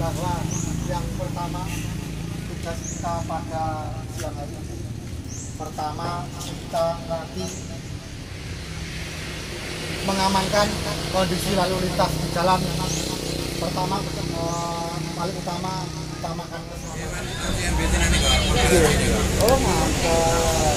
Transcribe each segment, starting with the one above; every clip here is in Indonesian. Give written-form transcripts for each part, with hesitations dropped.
bahwa yang pertama tugas kita pada siang hari ini, pertama kita nanti mengamankan kondisi lalu lintas di jalan. Pertama paling utama utamakan keselamatan. Oh mantap.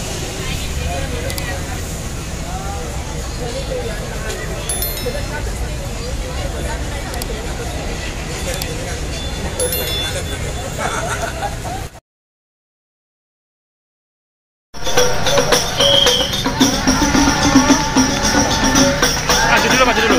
Maju dulu.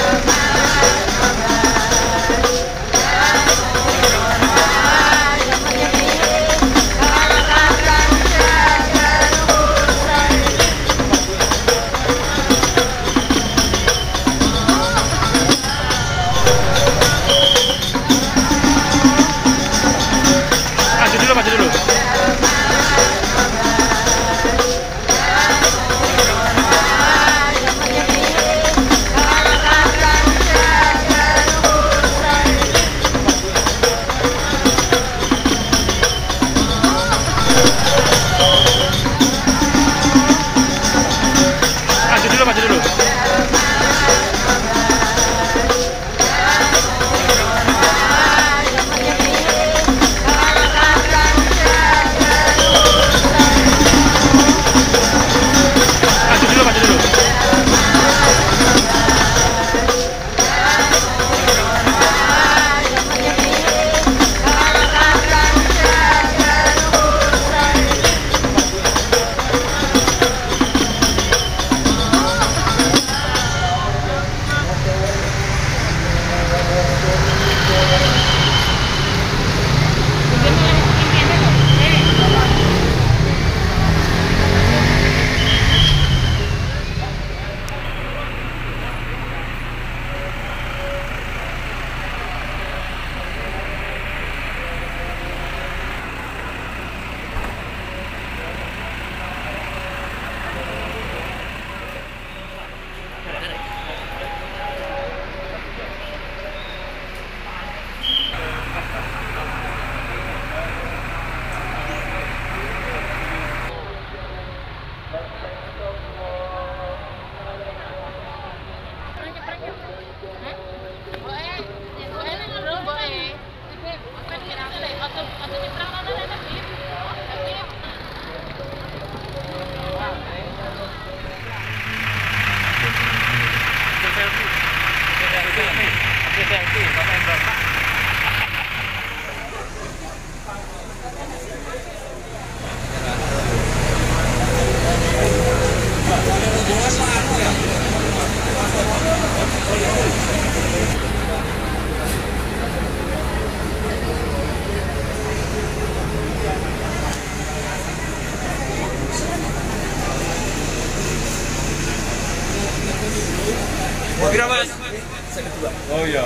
Oh iya.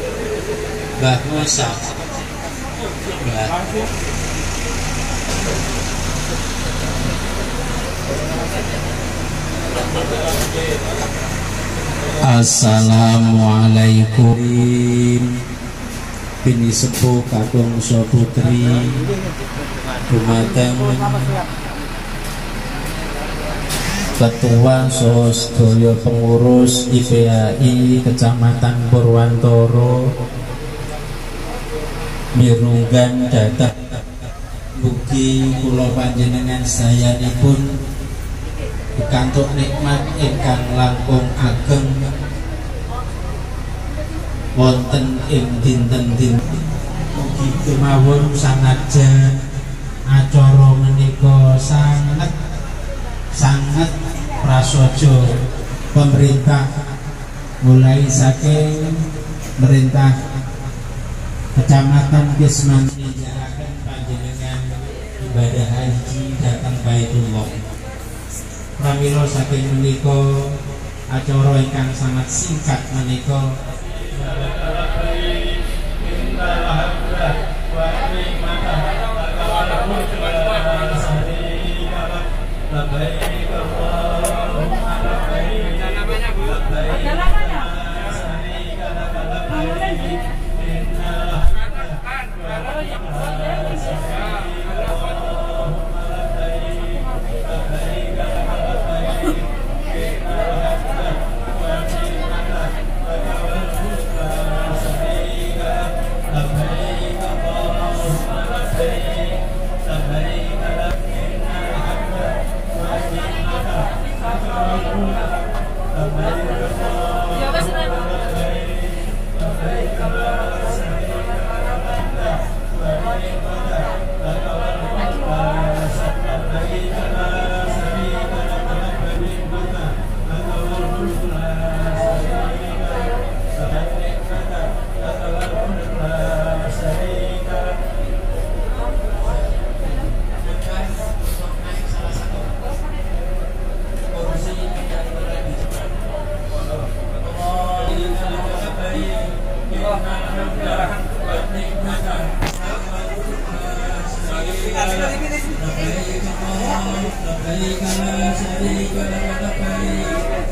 Mbak Musa. Mbak. Assalamualaikum. Bini sepuh kakung putri dumateng Ketua Sedaya Pengurus IPAI Kecamatan Purwantoro mirunggan datang mugi kula panjenengan sayanipun pikantuk nikmat ingkang langkung ageng wonten ing dinten-dinten mugi kemawon sanajan acara menika sangat prasaja pemerintah mulai saking pemerintah Kecamatan Kisman menjarakan panjenengan ibadah haji datang Baitullah. Pramila saking menika acara ingkang sangat singkat menika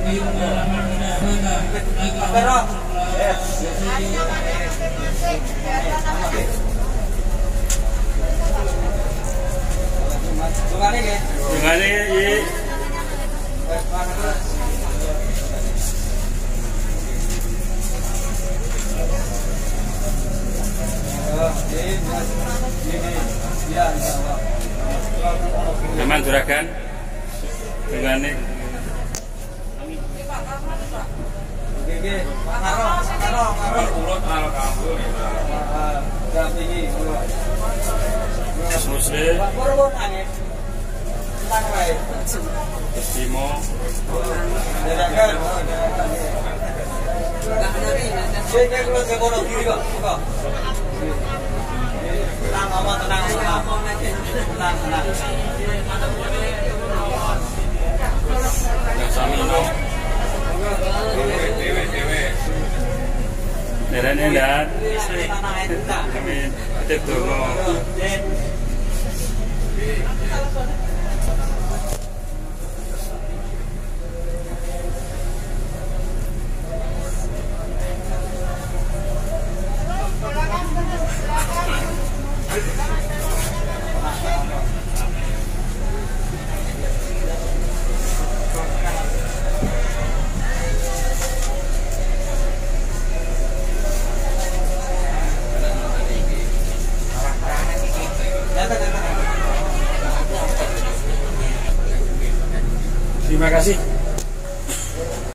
Gimana ya? Aman juragan. Gimana? Muslim. Timo. Samino. Nerane dan kami titip dulu. Terima kasih.